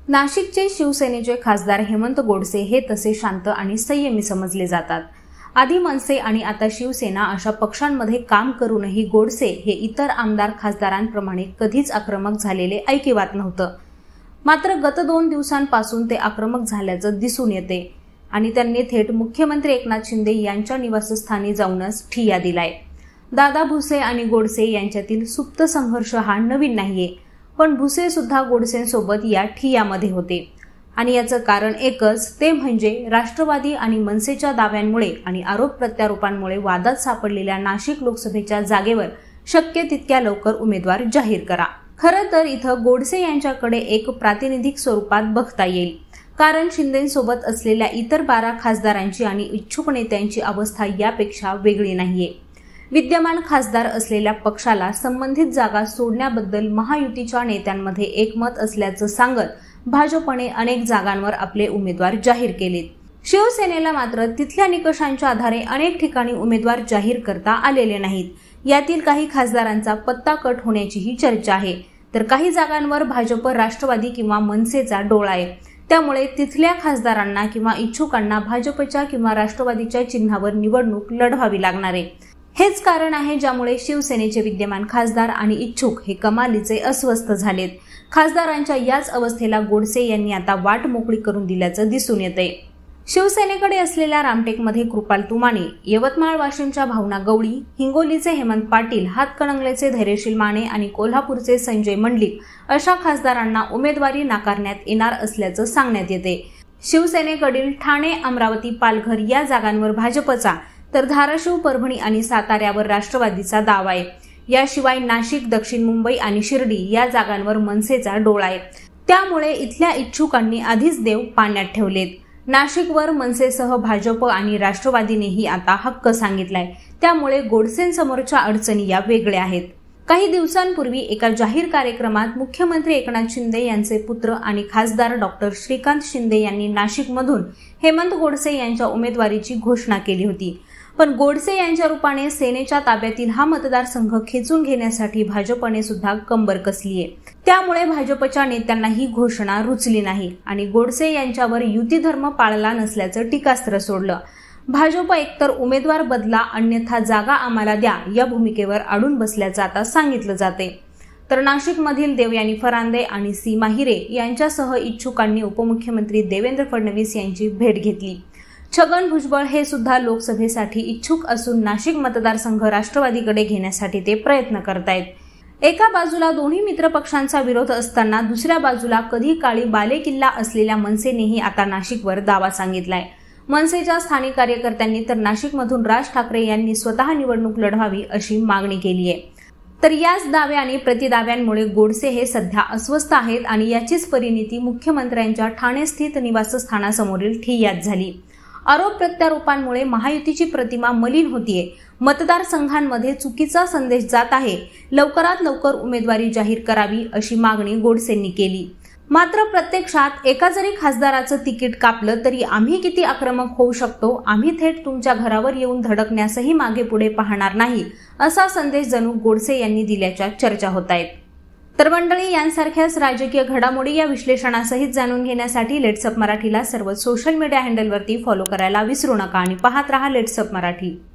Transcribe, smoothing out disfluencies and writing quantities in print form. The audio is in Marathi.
नाशिकचे शिवसेनेचे खासदार हेमंत गोडसे हे तसे शांत आणि संयमी समजले जातात। आधी मनसे आणि आता शिवसेना अशा पक्षांमध्ये काम करूनही गोडसे हे इतर आमदार खासदारांप्रमाणे कधीच आक्रमक झालेले ऐकिवात नव्हतं। मात्र गत 2 दिवसांपासून ते आक्रमक झाल्याचं दिसून येते आणि त्यांनी थेट मुख्यमंत्री एकनाथ शिंदे यांच्या निवासस्थानी जाऊनच ठिय्या दिलाय। दादा भुसे आणि गोडसे यांच्यातील सुप्त संघर्ष हा नवीन नाहीये, पण भुसे सुद्धा गोडसेंसोबत या ठिय्यामध्ये होते आणि याचं कारण एकच, ते म्हणजे राष्ट्रवादी आणि मनसेच्या दाव्यांमुळे आणि आरोप प्रत्यारोपांमुळे वादात सापडलेल्या नाशिक लोकसभेच्या जागेवर शक्य तितक्या लवकर उमेदवार जाहीर करा। खरं तर इथं गोडसे यांच्याकडे एक प्रातिनिधिक स्वरूपात बघता येईल, कारण शिंदेंसोबत असलेल्या इतर 12 खासदारांची आणि इच्छुक नेत्यांची अवस्था यापेक्षा वेगळी नाहीये। विद्यमान खासदार असलेल्या पक्षाला संबंधित जागा सोडण्याबद्दल महायुतीच्या नेत्यांमध्ये एकमत असल्याचं सांगत भाजपने अनेक जागांवर आपले उमेदवार जाहीर केलेत। शिवसेनेला मात्र तिथल्या निकषांच्या आधारे अनेक ठिकाणी उमेदवार जाहीर करता आलेले नाहीत। यातील काही खासदारांचा पत्ता कट होण्याचीही चर्चा आहे, तर काही जागांवर भाजप, राष्ट्रवादी किंवा मनसेचा डोळा आहे। त्यामुळे तिथल्या खासदारांना किंवा इच्छुकांना भाजपच्या किंवा राष्ट्रवादीच्या चिन्हावर निवडणूक लढवावी लागणार आहे। हेच कारण आहे ज्यामुळे शिवसेनेचे विद्यमान खासदार आणि इच्छुक हे कमालीचे अस्वस्थ झालेत। खासदारांच्या याच अवस्थेला गोडसे यांनी आता वाट मोकळी करून दिल्याचं दिसून येतंय। शिवसेनेकडे असलेल्या रामटेकमध्ये कृपाल तुमाने, यवतमाळ वाशिमच्या भावना गवळी, हिंगोलीचे हेमंत पाटील, हातकणंगलेचे धैर्यशील माने आणि कोल्हापूरचे संजय मंडलिक अशा खासदारांना उमेदवारी नाकारण्यात येणार असल्याचं सांगण्यात येते। शिवसेनेकडील ठाणे, अमरावती, पालघर या जागांवर भाजपचा, तर धाराशिव, परभणी आणि साताऱ्यावर राष्ट्रवादीचा दावा आहे। याशिवाय नाशिक, दक्षिण मुंबई आणि शिर्डी या जागांवर मनसेचा डोळा आहे। त्यामुळे इथल्या इच्छुकांनी आधीच देव पाण्यात ठेवलेत। नाशिकवर मनसेसह भाजप आणि राष्ट्रवादीनेही आता हक्क सांगितलाय। त्यामुळे गोडसेंसमोरच्या अडचणी या वेगळ्या आहेत। काही दिवसांपूर्वी एका जाहीर कार्यक्रमात मुख्यमंत्री एकनाथ शिंदे यांचे पुत्र आणि खासदार डॉक्टर श्रीकांत शिंदे यांनी नाशिकमधून हेमंत गोडसे यांच्या उमेदवारीची घोषणा केली होती। पण गोडसे यांच्या रूपाने सेनेच्या ताब्यातील हा मतदारसंघ खेचून घेण्यासाठी भाजपने सुद्धा कंबर कसली आहे। त्यामुळे भाजपच्या नेत्यांना ही घोषणा रुचली नाही आणि गोडसे यांच्यावर युती धर्म पाळला नसल्याचं टीकास्त्र सोडलं। भाजप एकतर उमेदवार बदला अन्यथा जागा आम्हाला द्या या भूमिकेवर अडून बसल्याचं आता सांगितलं जाते। तर नाशिकमधील देवयानी फरांदे आणि सीमा हिरे यांच्यासह इच्छुकांनी उपमुख्यमंत्री देवेंद्र फडणवीस यांची भेट घेतली। छगन भुजबळ हे सुद्धा लोकसभेसाठी इच्छुक असून नाशिक मतदारसंघ राष्ट्रवादीकडे घेण्यासाठी ते प्रयत्न करतायत। एका बाजूला दोन्ही मित्रपक्षांचा विरोध असताना दुसऱ्या बाजूला कधी काळी बालेकिल्ला असलेल्या मनसेनेही आता नाशिकवर दावा सांगितलाय। मनसेच्या स्थानिक कार्यकर्त्यांनी तर नाशिकमधून राज ठाकरे यांनी स्वतः निवडणूक लढवावी अशी मागणी केली आहे। तर याच दावे आणि प्रतिदाव्यांमुळे गोडसे हे सध्या अस्वस्थ आहेत आणि याचीच परिणिती मुख्यमंत्र्यांच्या ठाणे स्थित निवासस्थानासमोरील ठिय्यात झाली। आरोप प्रत्यारोपांमुळे महायुतीची प्रतिमा मलिन होतीये, मतदारसंघांमध्ये चुकीचा संदेश जात आहे, लवकरात लवकर उमेदवारी जाहीर करावी अशी मागणी गोडसेंनी केली। मात्र प्रत्यक्षात एका जरी खासदाराचं तिकीट कापलं तरी आम्ही किती आक्रमक होऊ शकतो, आम्ही थेट तुमच्या घरावर येऊन धडकण्यासही मागे पुढे पाहणार नाही असा संदेश जणू गोडसे यांनी दिल्याच्या चर्चा होत आहेत। तर मंडळी, यांसारख्याच राजकीय घडामोडी या विश्लेषणासहित जाणून घेण्यासाठी लेट्स अप मराठीला सर्व सोशल मीडिया हँडलवरती फॉलो करायला विसरू नका आणि पाहत रहा लेट्स अप मराठी।